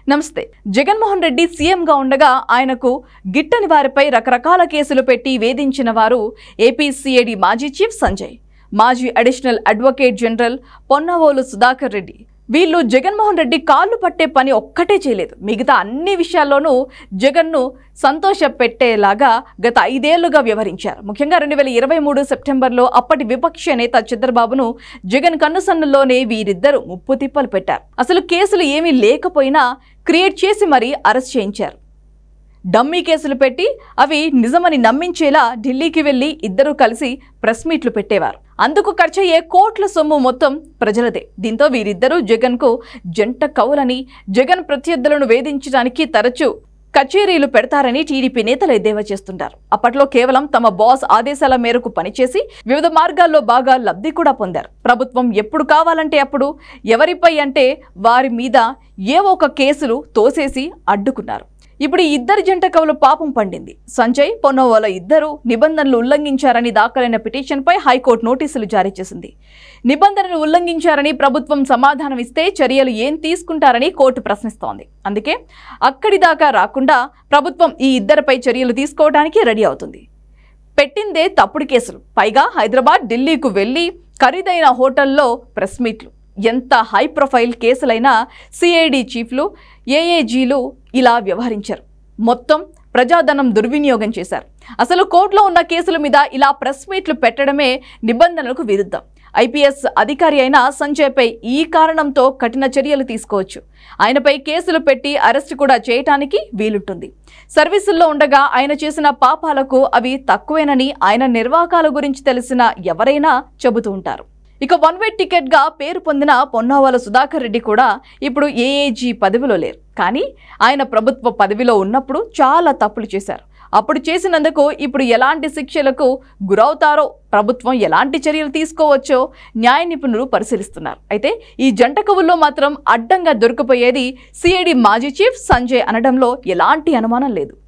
నమస్తే. జగన్మోహన్ రెడ్డి సీఎంగా ఉండగా ఆయనకు గిట్టని వారిపై రకరకాల కేసులు పెట్టి వేధించిన వారు ఏపీ సిఐడి మాజీ చీఫ్ సంజయ్, మాజీ additional advocate general Ponnavolu Sudhakar Reddy. వీళ్ళు జగన్మోహన్ రెడ్డి కాళ్ళు పట్టే పని ఒక్కటే చేయలేదు. మిగతా అన్ని విషయాల్లోనూ జగన్ను సంతోష పెట్టేలాగా గత 5 ఏళ్లుగా వ్యవహరించారు. ముఖ్యంగా 2023 సెప్టెంబర్లో అప్పటి విపక్ష నేత చంద్రబాబును జగన్ కన్నుసన్నుల్లోనే వీరిద్దరూ ముప్పు తిప్పలు పెట్టారు. అసలు కేసులు ఏమీ లేకపోయినా క్రియేట్ చేసి మరీ అరెస్ట్ చేయించారు. డమ్మీ కేసులు పెట్టి అవి నిజమని నమ్మించేలా ఢిల్లీకి వెళ్లి ఇద్దరూ కలిసి ప్రెస్ మీట్లు పెట్టేవారు. అందుకు ఖర్చయ్యే కోట్ల సొమ్ము మొత్తం ప్రజలదే. దీంతో వీరిద్దరూ జగన్కు జంట కవులని, జగన్ ప్రత్యర్థులను వేధించడానికి తరచూ కచేరీలు పెడతారని టీడీపీ నేతలు ఎద్దేవా చేస్తుంటారు. అప్పట్లో కేవలం తమ బాస్ ఆదేశాల మేరకు పనిచేసి వివిధ మార్గాల్లో బాగా లబ్ధి కూడా పొందారు. ప్రభుత్వం ఎప్పుడు కావాలంటే అప్పుడు ఎవరిపై అంటే వారి మీద ఏవో ఒక కేసులు తోసేసి అడ్డుకున్నారు. ఇప్పుడు ఈ ఇద్దరు జంట కవులు పాపం పండింది. సంజయ్, పొన్నవోల ఇద్దరు నిబంధనలు ఉల్లంఘించారని దాఖలైన పిటిషన్పై హైకోర్టు నోటీసులు జారీ చేసింది. నిబంధనలు ఉల్లంఘించారని ప్రభుత్వం సమాధానం ఇస్తే చర్యలు ఏం తీసుకుంటారని కోర్టు ప్రశ్నిస్తోంది. అందుకే అక్కడి దాకా రాకుండా ప్రభుత్వం ఈ ఇద్దరిపై చర్యలు తీసుకోవడానికి రెడీ అవుతుంది. పెట్టిందే తప్పుడు కేసులు, పైగా హైదరాబాద్, ఢిల్లీకు వెళ్లి ఖరీదైన హోటల్లో ప్రెస్ మీట్లు. ఎంత హై ప్రొఫైల్ కేసులైనా సిఐడి చీఫ్లు, ఏఏజీలు ఇలా వ్యవహరించారు. మొత్తం ప్రజాధనం దుర్వినియోగం చేశారు. అసలు కోర్టులో ఉన్న కేసుల మీద ఇలా ప్రెస్ మీట్లు పెట్టడమే నిబంధనలకు విరుద్ధం. ఐపీఎస్ అధికారి అయిన సంజయ్పై ఈ కారణంతో కఠిన చర్యలు తీసుకోవచ్చు. ఆయనపై కేసులు పెట్టి అరెస్టు కూడా చేయటానికి వీలుంటుంది. సర్వీసుల్లో ఉండగా ఆయన చేసిన పాపాలకు అవి తక్కువేనని ఆయన నిర్వాకాల గురించి తెలిసిన ఎవరైనా చెబుతూ ఉంటారు. ఇక వన్ వే టికెట్ గా పేరు పొందిన పొన్నవోల సుధాకర్ రెడ్డి కూడా ఇప్పుడు ఏఏజీ పదవిలో లేరు. కానీ ఆయన ప్రభుత్వ పదవిలో ఉన్నప్పుడు చాలా తప్పులు చేశారు. అప్పుడు చేసినందుకు ఇప్పుడు ఎలాంటి శిక్షలకు గురవుతారో, ప్రభుత్వం ఎలాంటి చర్యలు తీసుకోవచ్చో న్యాయ నిపుణులు పరిశీలిస్తున్నారు. అయితే ఈ జంట కవుల్లో మాత్రం అడ్డంగా దొరికిపోయేది సిఐడి మాజీ చీఫ్ సంజయ్ అనడంలో ఎలాంటి అనుమానం లేదు.